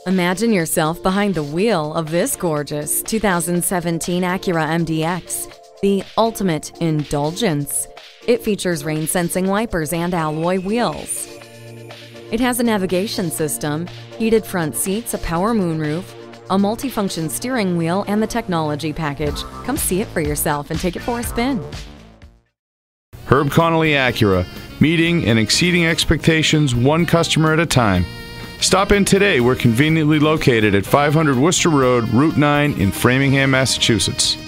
Imagine yourself behind the wheel of this gorgeous 2017 Acura MDX, the ultimate indulgence. It features rain-sensing wipers and alloy wheels. It has a navigation system, heated front seats, a power moonroof, a multifunction steering wheel, and the technology package. Come see it for yourself and take it for a spin. Herb Connolly Acura, meeting and exceeding expectations one customer at a time. Stop in today. We're conveniently located at 500 Worcester Road, Route 9 in Framingham, Massachusetts.